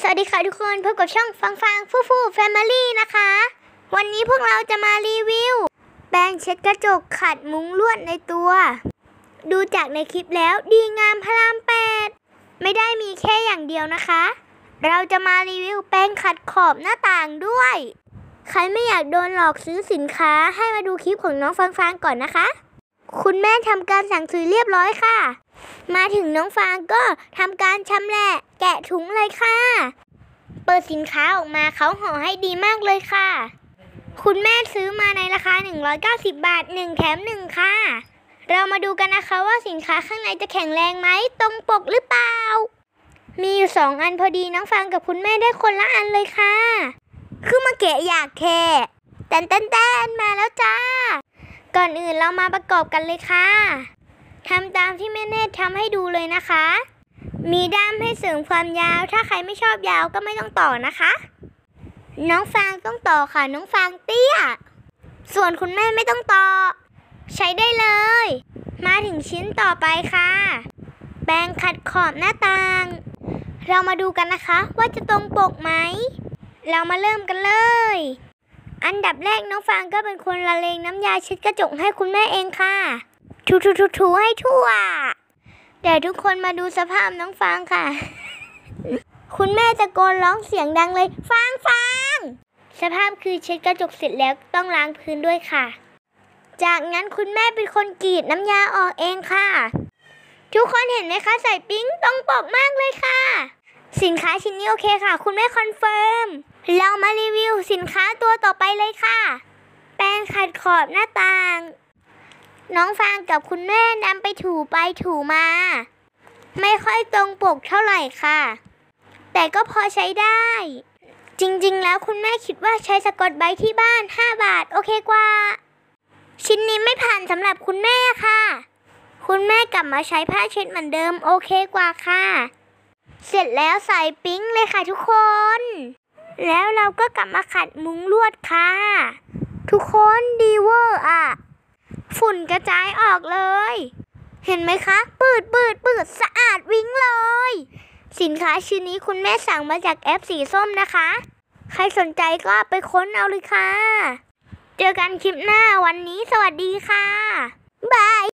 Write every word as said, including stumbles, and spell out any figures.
สวัสดีค่ะทุกคนพบกับช่องฟังฟังฟู่ฟู่แฟมิลี่นะคะวันนี้พวกเราจะมารีวิวแปรงเช็ดกระจกขัดมุ้งลวดในตัวดูจากในคลิปแล้วดีงามพระรามแปดไม่ได้มีแค่อย่างเดียวนะคะเราจะมารีวิวแปรงขัดขอบหน้าต่างด้วยใครไม่อยากโดนหลอกซื้อสินค้าให้มาดูคลิปของน้องฟังฟังก่อนนะคะคุณแม่ทำการสั่งซื้อเรียบร้อยค่ะมาถึงน้องฟางก็ทำการชำแหละแกะถุงเลยค่ะเปิดสินค้าออกมาเขาห่อให้ดีมากเลยค่ะคุณแม่ซื้อมาในราคาหนึ่งร้อยเก้าสิบบาทหนึ่งแถมหนึ่งค่ะเรามาดูกันนะคะว่าสินค้าข้างในจะแข็งแรงไหมตรงปกหรือเปล่ามีอยู่สองอันพอดีน้องฟางกับคุณแม่ได้คนละอันเลยค่ะคือมาแกะอยากแค่แตนแตนแตนมาแล้วจ้าก่อนอื่นเรามาประกอบกันเลยค่ะทำตามที่แม่เนตรทำให้ดูเลยนะคะมีด้ามให้เสริมความยาวถ้าใครไม่ชอบยาวก็ไม่ต้องต่อนะคะน้องฟางต้องต่อค่ะน้องฟางเตี้ยส่วนคุณแม่ไม่ต้องต่อใช้ได้เลยมาถึงชิ้นต่อไปค่ะแปรงขัดขอบหน้าต่างเรามาดูกันนะคะว่าจะตรงปกไหมเรามาเริ่มกันเลยอันดับแรกน้องฟางก็เป็นคนละเลงน้ำยาเช็ดกระจกให้คุณแม่เองค่ะถูๆๆๆให้ทั่วแต่ทุกคนมาดูสภาพน้องฟางค่ะ คุณแม่ตะโกนร้องเสียงดังเลยฟางฟางสภาพคือเช็ดกระจกเสร็จแล้วต้องล้างพื้นด้วยค่ะจากนั้นคุณแม่เป็นคนกรีดน้ำยาออกเองค่ะทุกคนเห็นไหมคะใส่ปิ๊งตรงปกมากเลยค่ะสินค้าชิ้นนี้โอเคค่ะคุณแม่คอนเฟิร์มเรามารีวิวสินค้าตัวต่อไปเลยค่ะแปรงขัดขอบหน้าต่างน้องฟางกับคุณแม่นำไปถูไปถูมาไม่ค่อยตรงปกเท่าไหร่ค่ะแต่ก็พอใช้ได้จริงๆแล้วคุณแม่คิดว่าใช้สกอตไบรท์ที่บ้านห้าบาทโอเคกว่าชิ้นนี้ไม่ผ่านสำหรับคุณแม่ค่ะคุณแม่กลับมาใช้ผ้าเช็ดเหมือนเดิมโอเคกว่าค่ะเสร็จแล้วใส่ปิ๊งเลยค่ะทุกคนแล้วเราก็กลับมาขัดมุ้งลวดค่ะทุกคนดีเวอร์อ่ะฝุ่นกระจายออกเลยเห็นไหมคะปืดปืดปืดสะอาดวิ่งเลยสินค้าชิ้นนี้คุณแม่สั่งมาจากแอปสีส้มนะคะใครสนใจก็ไปค้นเอาเลยค่ะเจอกันคลิปหน้าวันนี้สวัสดีค่ะบาย